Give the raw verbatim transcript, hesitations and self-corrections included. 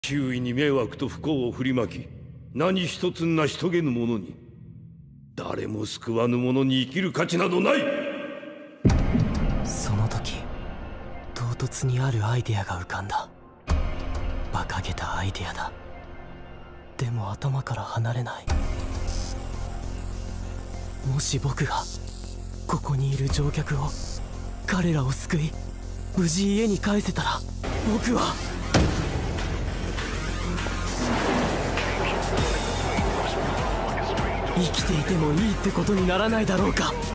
周囲に迷惑と不幸を振りまき、何一つ成し遂げぬ者に、誰も救わぬ者に生きる価値などない。 その時唐突にあるアイデアが浮かんだ。馬鹿げたアイデアだ。でも頭から離れない。もし僕がここにいる乗客を、彼らを救い無事家に帰せたら、僕は生きていてもいいってことにならないだろうか。